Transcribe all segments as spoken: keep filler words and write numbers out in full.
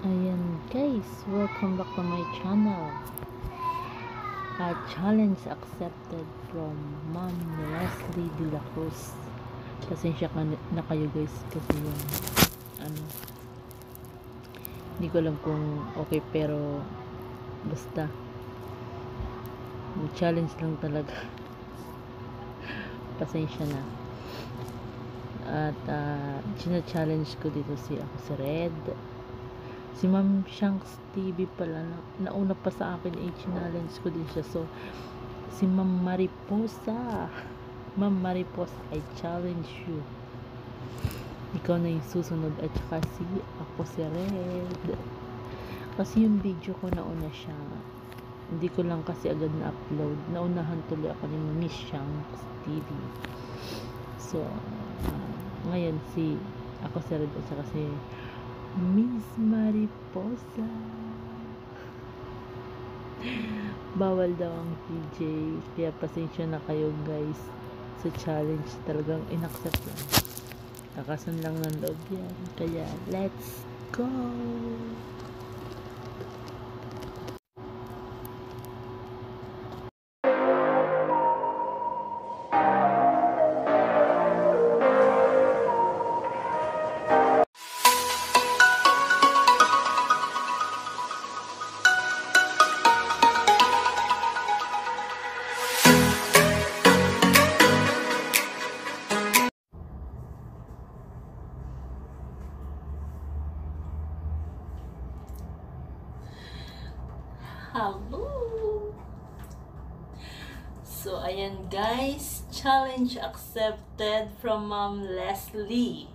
Ayan guys, welcome back to my channel. A challenge accepted from Ma'am Leslie de la Cruz. Pasensya ka na kayo guys kasi yung ano, hindi ko alam kung okay, pero basta challenge lang talaga. Pasensya na. At uh, china-challenge ko dito si ako si Red. Si Ma'am Shanks T V pala, na, nauna pa sa akin ay challenge ko din siya. So, si Ma'am Mariposa, Ma'am Mariposa, I challenge you. Ikaw na yung susunod. At saka si ako si Red. Kasi yung video ko nauna siya. Hindi ko lang kasi agad na-upload. Naunahan tuloy ako ni Miss Shanks T V. So, uh, ngayon si ako si Red at saka si Miss Mariposa. Bawal daw ang P J, kaya pasensya na kayo guys sa challenge. Talagang inaccept lang, kakasan lang ng loob yan. Kaya let's go. Hello! So, ayan guys, challenge accepted from Ma'am Leslie.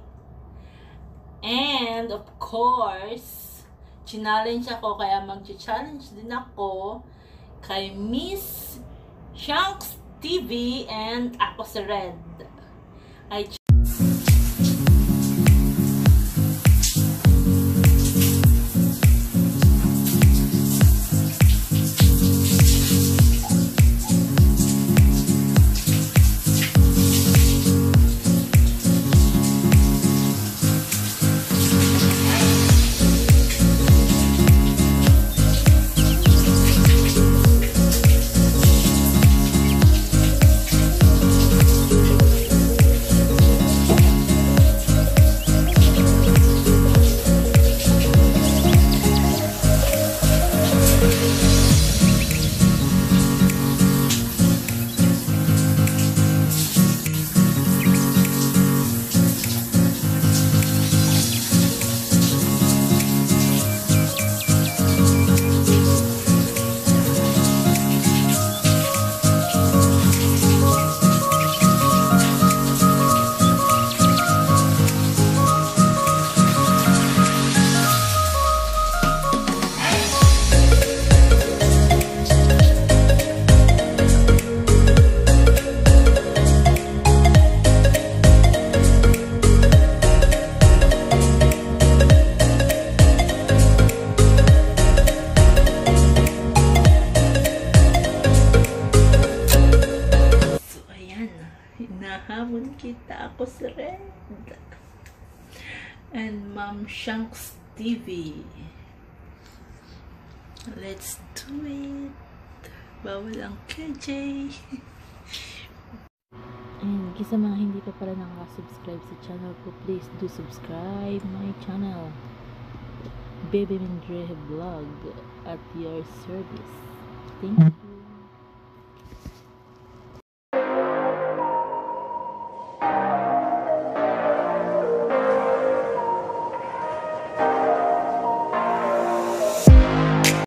And, of course, challenge ako, kaya mag-challenge din ako kay Miss Shanks T V and ako si Red. I hinahamon kita, ako si Red and Ma'am Shanks T V. Let's do it. Bawal ang K J. And kisa mga hindi pa pala nakaka-subscribe sa channel ko, please do subscribe my channel. Baby Mindre Vlog at your service. Thank you.